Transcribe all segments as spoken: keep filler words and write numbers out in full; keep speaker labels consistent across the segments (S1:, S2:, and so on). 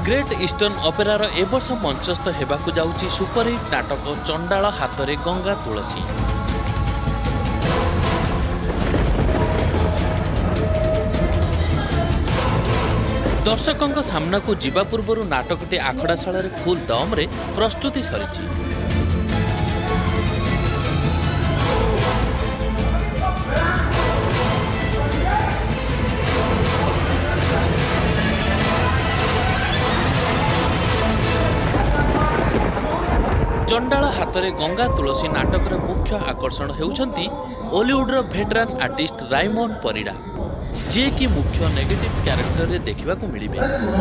S1: Great eastern ऑपेरार ए वर्ष मंचस्थ हेबाकु जाउची superhit नाटक चंडाल हातरे गंगा तुलसी। दर्शकों सामना को जीवा पूर्व नाटकटी आखड़ाशाला फुल दम रे प्रस्तुति सरी। चंडाल हातरे गंगा तुलसी नाटकर मुख्य आकर्षण हेउछंती ओलीवुडर भेटरान आर्टिस्ट रायमोहन परिडा, जे कि मुख्य नेगेटिव क्यारेक्टर रे देखिबा को मिलिबे।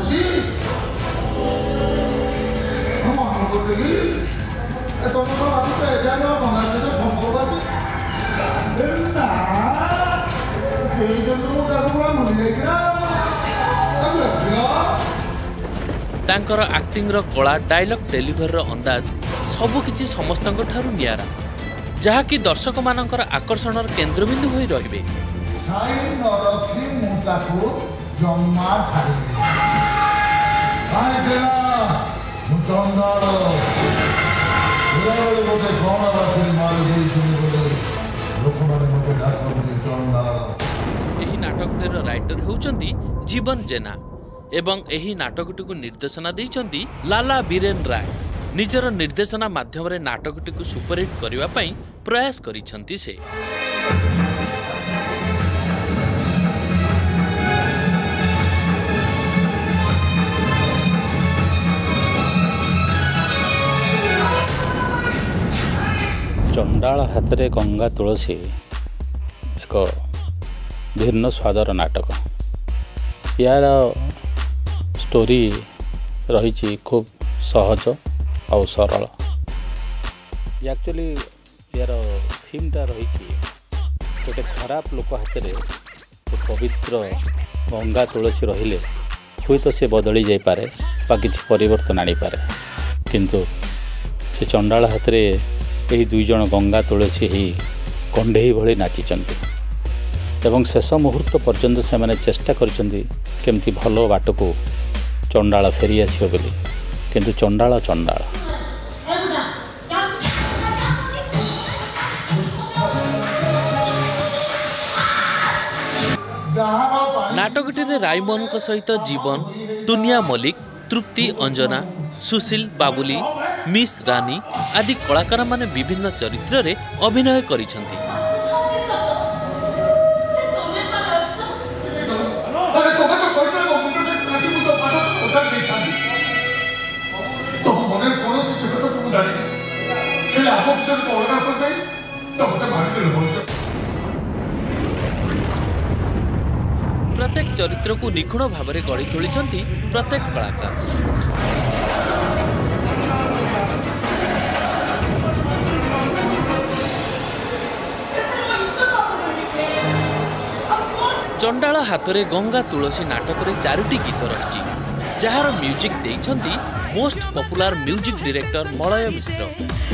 S1: तांकर एक्टिंग रो कला, डायलॉग डेलीवर रो अंदाज सबुकिछि समस्तଙ୍କ ठारू नियारा, जहा कि दर्शक मानकर आकर्षणर केन्द्रबिंदु होई रहिबे। एही नाटकटर राइटर होउचंदी जीवन जेना एवं एही नाटकटी को निर्देशना दैचंदी लाला बीरेन राय। निजर निर्देशना माध्यम रे नाटकटी को सुपरहिट करिवा पई प्रयास करिसंती से।
S2: चंडाल हाथरे गंगा तुलसी एक भिन्न स्वादर नाटक। यार स्टोरी रही खूब सहज और सरल। एक्चुअली यार थीमटा रही गोटे खराब लोक हाथ में पवित्र गंगा तुलसी रहिले हुए तो से बदली जापे बा कि परिवर्तन आनीपे, किंतु से चंडाल हाथ में यही दुई जन गंगा तुलसी ही कंढे भली नाचिचंती एवं शेष मुहूर्त पर्यंत से मैंने चेष्टा करचंती केमती भल बाट को चंडाल फेरी आसियो बोली, किंतु चंडाल चंडाल।
S1: नाटकटी रे रायमोहन को सहित जीवन, दुनिया मलिक, तृप्ति अंजना, सुशील बाबुली, मिस रानी आदि कलाकार माने विभिन्न चरित्र रे अभिनय करिसंती। प्रत्येक चरित्र को निखुण भाव में गढ़ी तोलिछंती प्रत्येक कलाकार। चंडाल हाथरे गंगा तुलसी नाटक रे चारोटी गीत रही, जार म्यूजिक देइछंती most popular music director Malay Mishra.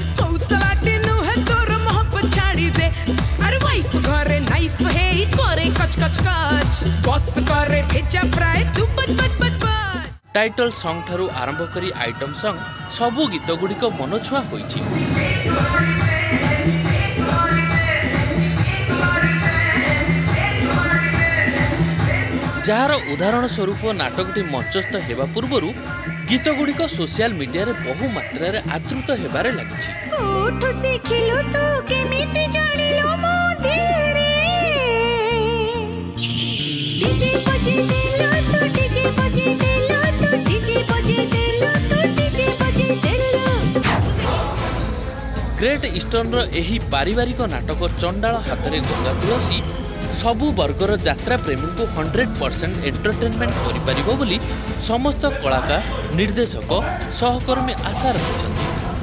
S1: Title song ठारू आरंभ करी आइटम सॉन्ग सबु गीत गुड़िक मनछुआ होइछि। जार उदाहरण स्वरूप नाटकटी मंचस्थ हेबा पूर्वरु गीत गुड़िक सोशल मीडिया रे बहु मात्रा रे आदृत हेबारे लागिछि। कोठो सिखिलु तू केमिति जानिलो मो दिल रे, डीजे बजे देलो तू डीजे बजे देलो तू डीजे बजे देलो तू डीजे बजे देलो। ग्रेट ईस्टर्न रो एही पारिवारिक नाटक चंडाल हाथरे गंगा तुलसी सबु वर्गर यात्रा प्रेमी को हंड्रेड परसेंट एंटरटेनमेंट करिपारिबो बोली समस्त कलाकार, निर्देशक, सहकर्मी आशा रखिछन्ति।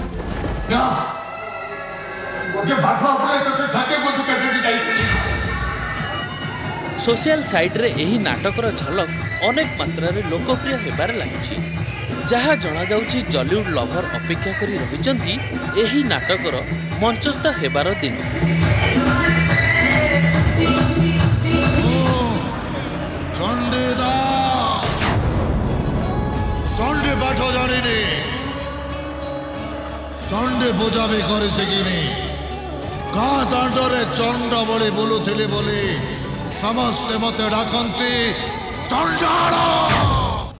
S1: सोशल साइट रे एही नाटकर झलक अनेक मात्रा रे लोकप्रिय हेबार लागिछि, जहा जना जाउछि जॉलीवुड लभर अपेक्षा करी रहिछन्ति एही नाटकर मंचस्थ हेबार दिन।
S3: चंडीदा चंडी पूजा भी कर गाँ दाण्डे चंड बड़ी बुलूली बोली समस्ते मत डाकती चंडाल।